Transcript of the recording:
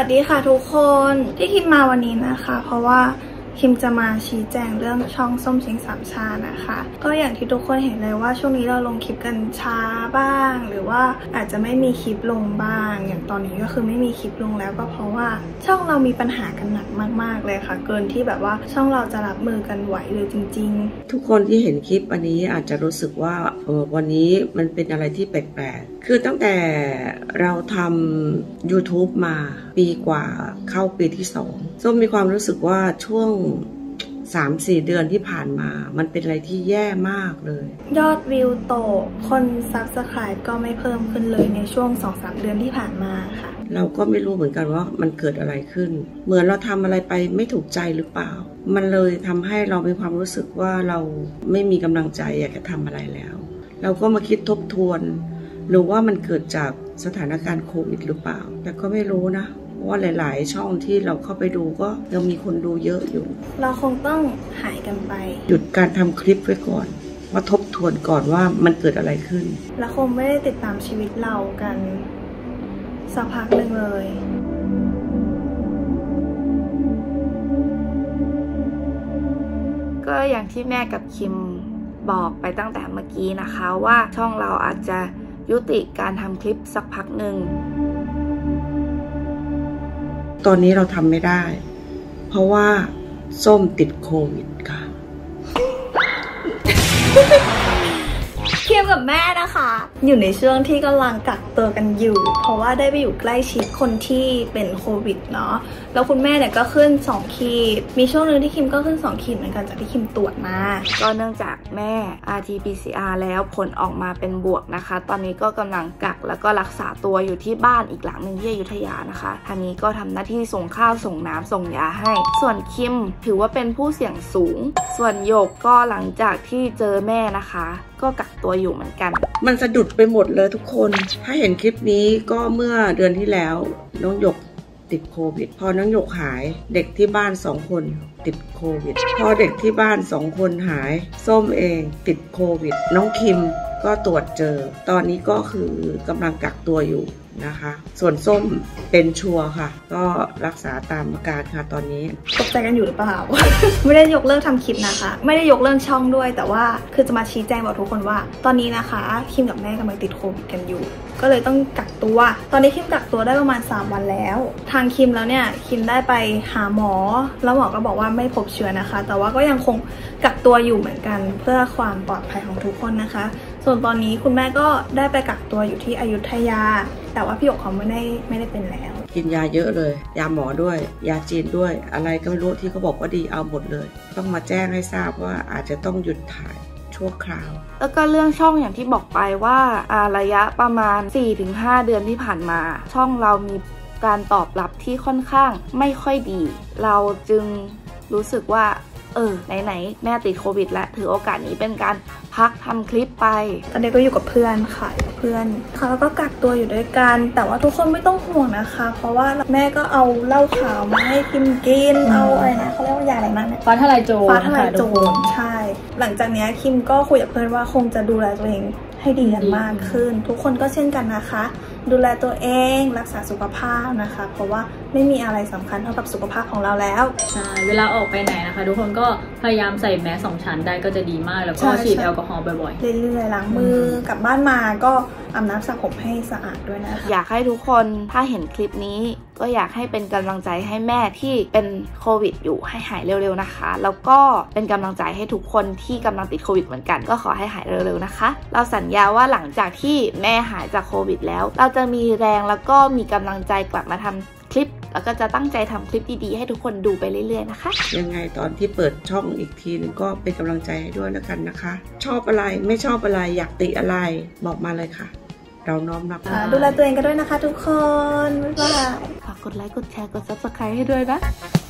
วัสดีค่ะทุกคนที่คิมมาวันนี้นะคะเพราะว่าคิมจะมาชี้แจงเรื่องช่องส้มเช้งสามชานะคะก็อย่างที่ทุกคนเห็นเลยว่าช่วงนี้เราลงคลิปกันช้าบ้างหรือว่าอาจจะไม่มีคลิปลงบ้างอย่างตอนนี้ก็คือไม่มีคลิปลงแล้วก็เพราะว่าช่องเรามีปัญหากันหนักมากๆเลยค่ะเกินที่แบบว่าช่องเราจะรับมือกันไหวเลยจริงๆทุกคนที่เห็นคลิปอันนี้อาจจะรู้สึกว่าวันนี้มันเป็นอะไรที่แปลกๆคือตั้งแต่เราทำ YouTube มาปีกว่าเข้าปีที่2ส้มมีความรู้สึกว่าช่วง 3-4 เดือนที่ผ่านมามันเป็นอะไรที่แย่มากเลยยอดวิวตกคนซับสไครป์ก็ไม่เพิ่มขึ้นเลยในช่วง 2-3 เดือนที่ผ่านมาค่ะเราก็ไม่รู้เหมือนกันว่ามันเกิดอะไรขึ้นเหมือนเราทำอะไรไปไม่ถูกใจหรือเปล่ามันเลยทำให้เรามีความรู้สึกว่าเราไม่มีกำลังใจอยากจะทำอะไรแล้วเราก็มาคิดทบทวนหรือว่ามันเกิดจากสถานการณ์โควิดหรือเปล่าแต่ก็ไม่รู้นะว่าหลายๆช่องที่เราเข้าไปดูก็ยังมีคนดูเยอะอยู่เราคงต้องหายกันไปหยุดการทำคลิปไว้ก่อนว่าทบทวนก่อนว่ามันเกิดอะไรขึ้นเราคงไม่ได้ติดตามชีวิตเรากันสักพักหนึ่งเลยก็อย่างที่แม่กับคิมบอกไปตั้งแต่เมื่อกี้นะคะว่าช่องเราอาจจะยุติการทำคลิปสักพักหนึ่งตอนนี้เราทำไม่ได้เพราะว่าส้มติดโควิดค่ะคิมกับแม่นะคะอยู่ในช่วงที่กำลังกักตัวกันอยู่เพราะว่าได้ไปอยู่ใกล้ชิดคนที่เป็นโควิดเนาะแล้วคุณแม่เนี่ยก็ขึ้น2 ขีดมีช่วงนึงที่คิมก็ขึ้น2 ขีดเหมือนกันจากที่คิมตรวจมาก็เนื่องจากแม่ RT-PCR แล้วผลออกมาเป็นบวกนะคะตอนนี้ก็กำลังกักแล้วก็รักษาตัวอยู่ที่บ้านอีกหลังหนึ่งที่อยุธยานะคะทางนี้ก็ทำหน้าที่ส่งข้าวส่งน้ำส่งยาให้ส่วนคิมถือว่าเป็นผู้เสี่ยงสูงส่วนหยกก็หลังจากที่เจอแม่นะคะก็กักตัวอยู่เหมือนกันมันสะดุดไปหมดเลยทุกคนถ้าเห็นคลิปนี้ก็เมื่อเดือนที่แล้วน้องหยกติดโควิดพอน้องหยกหายเด็กที่บ้าน2 คนติดโควิดพอเด็กที่บ้าน2 คนหายส้มเองติดโควิดน้องคิมก็ตรวจเจอตอนนี้ก็คือกำลังกักตัวอยู่นะคะส่วนส้มเป็นชัวร์ค่ะก็รักษาตามอาการค่ะตอนนี้ตกใจกันอยู่หรือเปล่า ไม่ได้ยกเลิกทำคลิปนะคะไม่ได้ยกเลิกช่องด้วยแต่ว่าคือจะมาชี้แจงบอกทุกคนว่าตอนนี้นะคะคิมกับแม่กำลังติดโควิดกันอยู่ก็เลยต้องกักตัวตอนนี้คิมกักตัวได้ประมาณ3 วันแล้วทางคิมแล้วเนี่ยคิมได้ไปหาหมอแล้วหมอก็บอกว่าไม่พบเชื้อนะคะแต่ว่าก็ยังคงกักตัวอยู่เหมือนกันเพื่อความปลอดภัยของทุกคนนะคะส่วนตอนนี้คุณแม่ก็ได้ไปกักตัวอยู่ที่อยุธยาแต่ว่าพี่หยกเขาไม่ได้เป็นแล้วกินยาเยอะเลยยาหมอด้วยยาจีนด้วยอะไรก็ไม่รู้ที่เขาบอกว่าดีเอาหมดเลยต้องมาแจ้งให้ทราบว่าอาจจะต้องหยุดถ่ายชั่วคราวแล้วก็เรื่องช่องอย่างที่บอกไปว่าระยะประมาณ 4-5 เดือนที่ผ่านมาช่องเรามีการตอบรับที่ค่อนข้างไม่ค่อยดีเราจึงรู้สึกว่าไหนแม่ติดโควิดแล้วถือโอกาสนี้เป็นการพักทำคลิปไปตอนนี้ก็อยู่กับเพื่อนค่ะเพื่อนค่ะแล้วก็กักตัวอยู่ด้วยกันแต่ว่าทุกคนไม่ต้องห่วงนะคะเพราะว่าแม่ก็เอาเหล้าขาวมาให้คิมกินเอาอะไรนะเขาเรียกว่ายาอะไรนะฟ้าทลายโจรใช่หลังจากนี้คิมก็คุยกับเพื่อนว่าคงจะดูแลตัวเองให้ดีกันมากขึ้นทุกคนก็เช่นกันนะคะดูแลตัวเองรักษาสุขภาพนะคะเพราะว่าไม่มีอะไรสำคัญเท่ากับสุขภาพของเราแล้วใช่เวลาออกไปไหนนะคะทุกคนก็พยายามใส่แมส2 ชั้นได้ก็จะดีมากแล้วก็ฉีดแอลกอฮอล์บ่อยๆเรื่อยๆล้างมือกลับบ้านมาก็อาบน้ำสระผมให้สะอาดด้วยนะคะอยากให้ทุกคนถ้าเห็นคลิปนี้ก็อยากให้เป็นกำลังใจให้แม่ที่เป็นโควิดอยู่ให้หายเร็วๆนะคะแล้วก็เป็นกำลังใจให้ทุกคนที่กำลังติดโควิดเหมือนกันก็ขอให้หายเร็วๆนะคะเราสัญญาว่าหลังจากที่แม่หายจากโควิดแล้วเราจะมีแรงแล้วก็มีกำลังใจกลับมาทำคลิปแล้วก็จะตั้งใจทำคลิปดีๆให้ทุกคนดูไปเรื่อยๆนะคะยังไงตอนที่เปิดช่องอีกทีนึงก็เป็นกำลังใจให้ด้วยแล้วกันนะคะชอบอะไรไม่ชอบอะไรอยากติอะไรบอกมาเลยค่ะเราน้อมรับดูแลตัวเองกันด้วยนะคะทุกคนบ๊ายบายฝากกดไลค์กดแชร์กด Subscribe ให้ด้วยนะ